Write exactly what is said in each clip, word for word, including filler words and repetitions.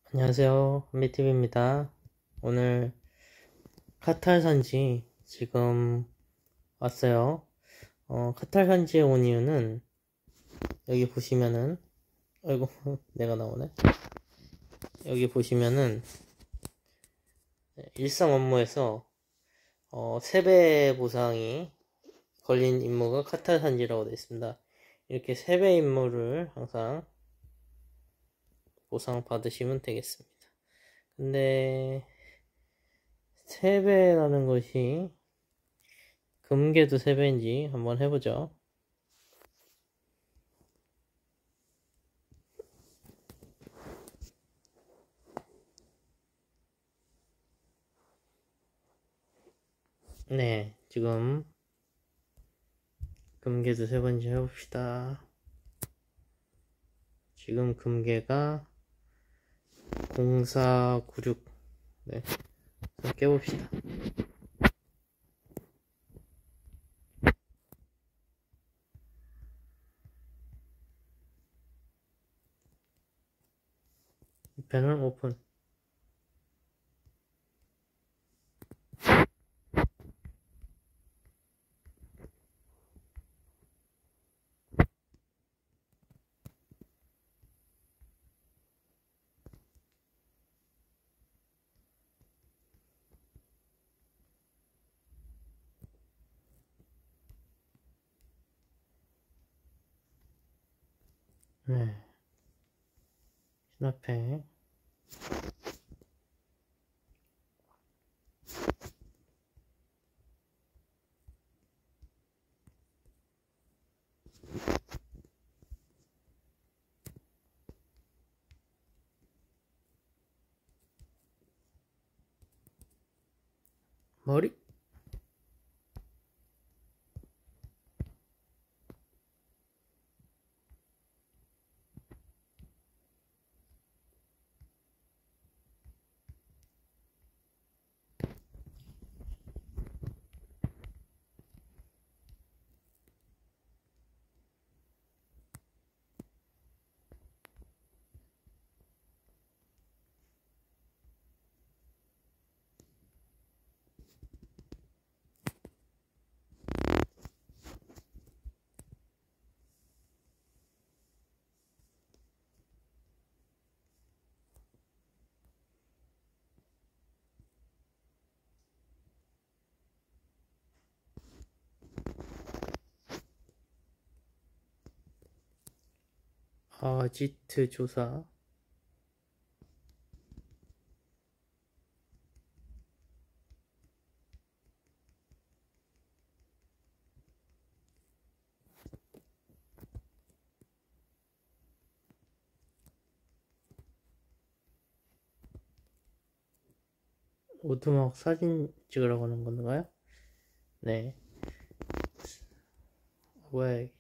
안녕하세요. 한비티비입니다. 오늘 카탈 산지 지금 왔어요. 어, 카탈 산지에 온 이유는 여기 보시면은 아이고 내가 나오네. 여기 보시면은 일상 업무에서 어, 세배 보상이 걸린 임무가 카탈 산지라고 되어 있습니다. 이렇게 세배 임무를 항상 보상 받으시면 되겠습니다. 근데 세배라는 것이 금괴도 세배인지 한번 해보죠. 네, 지금 금괴도 세 번째 해봅시다. 지금 금괴가 공사구육. 네, 깨봅시다. 이 펜은 오픈. 네, 신화팩. 머리. 아지트 조사. 오두막 사진 찍으라고 하는 건가요? 네. 왜?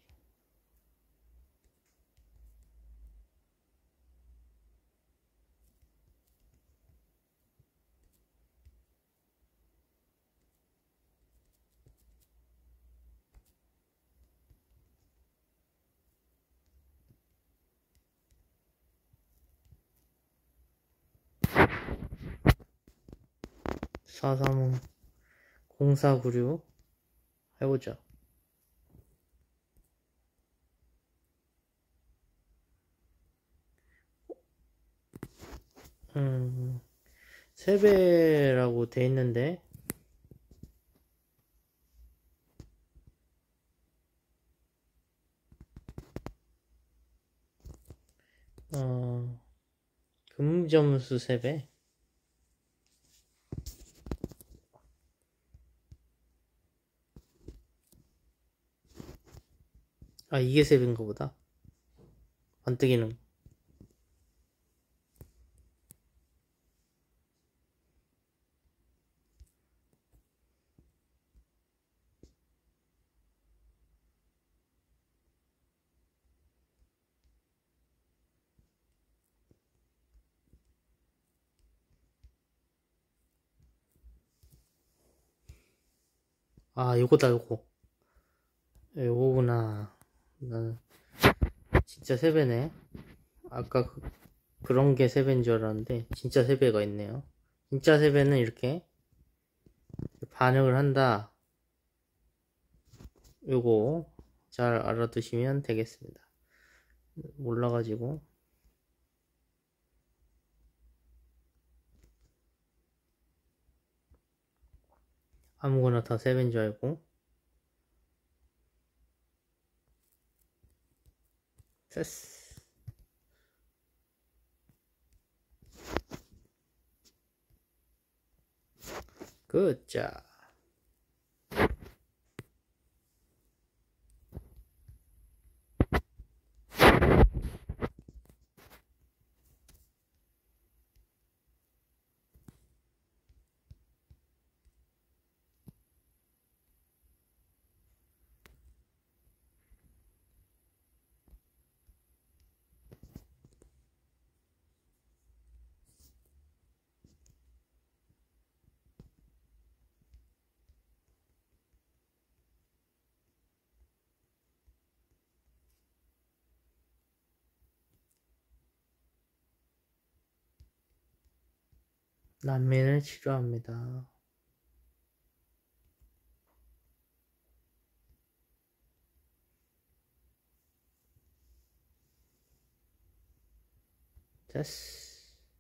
사삼오 공사구육 해보죠. 음, 세배라고 돼 있는데 어, 금점수 세배. 아, 이게 세배인가 보다. 번뜩이는. 아, 요거다, 요거. 요거구나. 나는 진짜 세배네. 아까 그 그런 게 세배인 줄 알았는데 진짜 세배가 있네요. 진짜 세배는 이렇게 반응을 한다. 요거 잘 알아두시면 되겠습니다. 몰라가지고 아무거나 다 세배인 줄 알고 됐어. 굿자. 난민을 치료합니다. 됐어.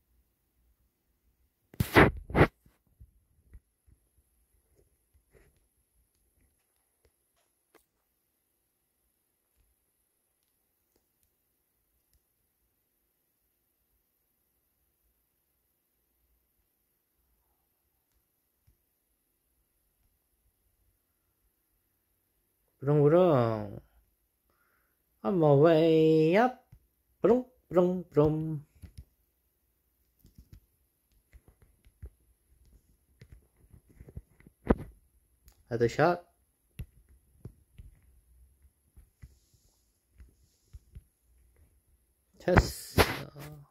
부릉부릉. On my way up. 부릉 부릉 부릉. 헤드샷. 됐어.